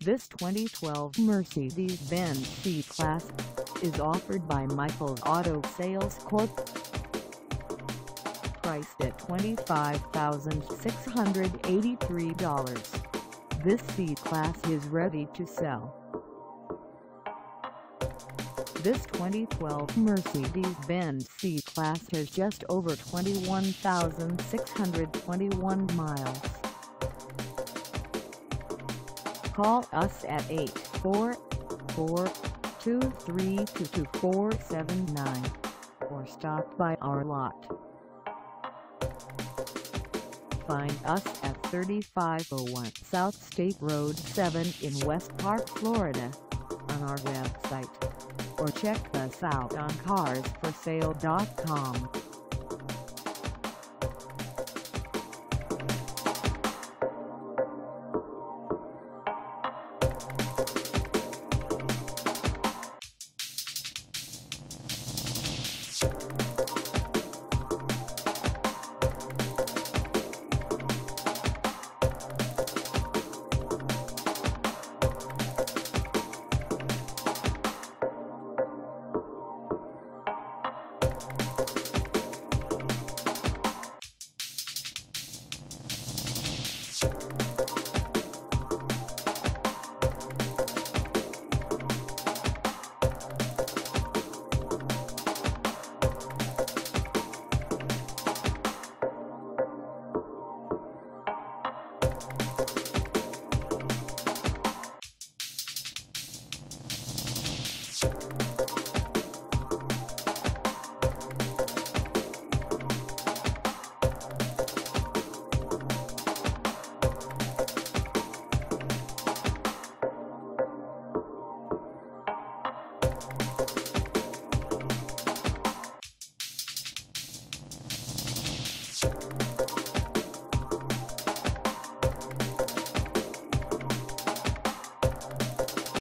This 2012 Mercedes-Benz C-Class is offered by Michael's Auto Sales Corp. Priced at $25,683, this C-Class is ready to sell. This 2012 Mercedes-Benz C-Class has just over 21,621 miles. Call us at 844-232-2479 or stop by our lot. Find us at 3501 South State Road 7 in West Park, Florida, on our website, or check us out on carsforsale.com.